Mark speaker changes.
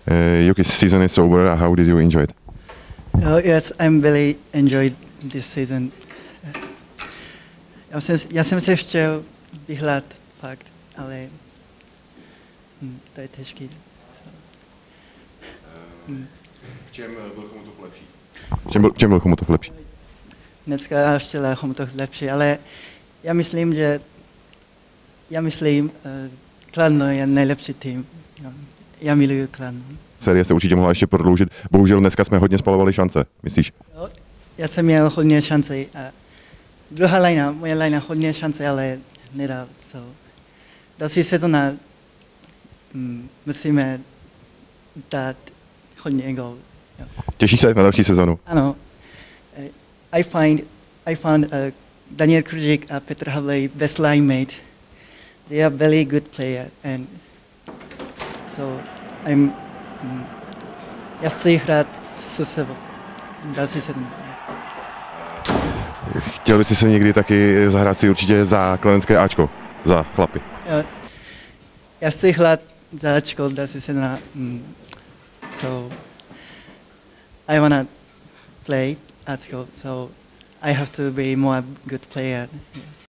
Speaker 1: Yuki's season is over. How did you enjoy it?
Speaker 2: Oh, yes, I'm really enjoyed this season. Já jsem se chtěl vyhrát fakt, ale to je těžký.
Speaker 1: V čem byl Chomutov lepší? V čem byl Chomutov lepší?
Speaker 2: Dneska ještě Chomutov lepší, ale já myslím, Kladno je nejlepší tým. Já miluji Kladno.
Speaker 1: Série se určitě mohla ještě prodloužit. Bohužel dneska jsme hodně spalovali šance, myslíš?
Speaker 2: Já jsem měl hodně šance. Druhá moje lajna hodně šance, ale nedal. Další sezóna musíme dát hodně gól.
Speaker 1: Těšíš se na další sezonu?
Speaker 2: Ano. I found Daniel Kružík a Petr Havlej best line mate. They are very good player, and so já chci hrát se sebou další sezónu.
Speaker 1: Chtěl bys se někdy taky zahrát si určitě za kladenské Ačko, za chlapy?
Speaker 2: Já chci hrát za Ačko další sezóna, so I wanna play Ačko, so I have to be more good player. Yes.